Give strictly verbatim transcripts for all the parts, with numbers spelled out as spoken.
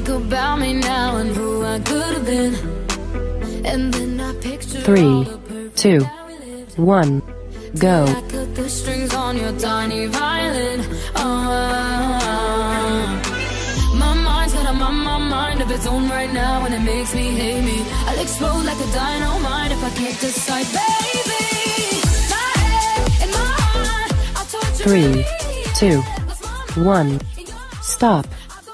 think about me now and who I could have been. And then I picture Three, two, one, go. I cut the strings on your tiny violin. Uh, my mind's got a my, my mind of its own right now, and it makes me hate me. I'll explode like a dynamite if I can't decide, baby. My head and my heart, I'll torture Three, me. two, one, stop.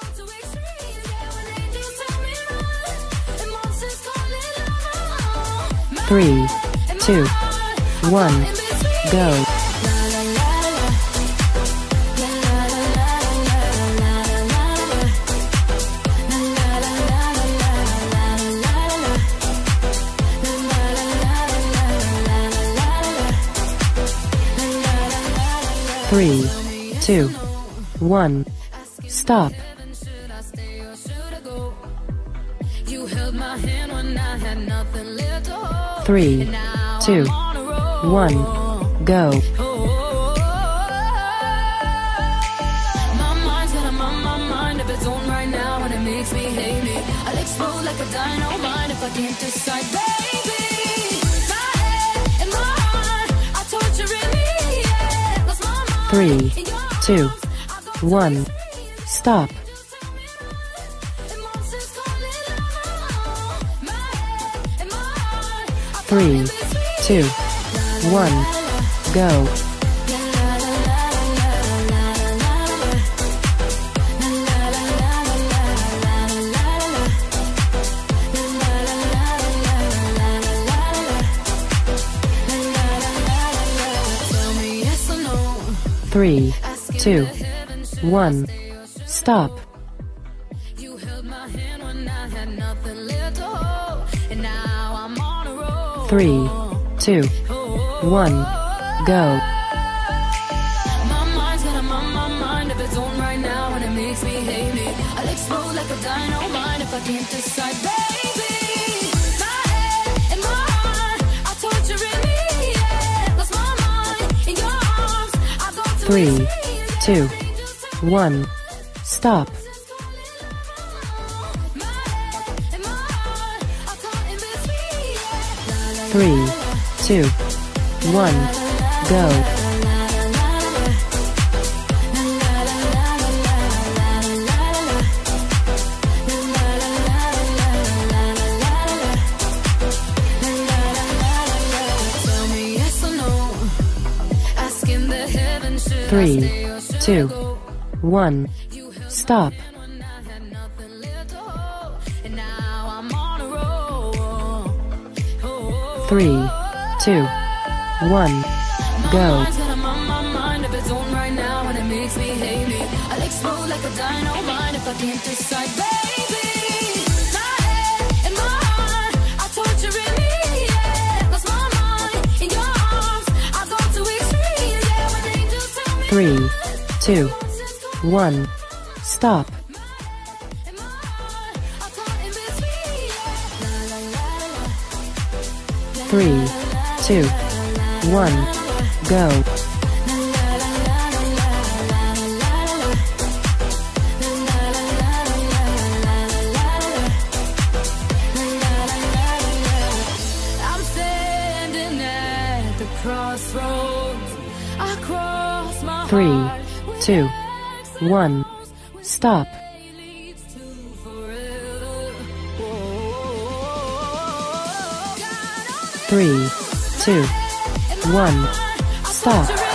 Three, two, one, go. Three, two, one, stop. Three, two, one, go. My mind's got a my, my mind of its own right now, and it makes me hate me. I'll explode like a dynamite if I can't decide, baby. My head and my heart, I'll torture me. Yeah, lost my mind. Three, two, one, stop. Three, two, one, go. Three, two, one, stop. You held my hand when I had nothing left to hold, and now I'm on a roll. Three, two, one, go. My mind's got a my, my mind of its own right now, and it makes me hate me. I'll explode like a dynamite if I can't decide, baby. My head and my heart, I'll torture me. Yeah, lost my mind in your arms. I go to Three, two, one, stop. Three, two, one, go. Three, two, one, stop. Three, two, one, go. Three, two, one, stop. Three, two, one, go. I'm standing at the crossroads. I cross my Three, two, one, stop. Three, two, one, stop.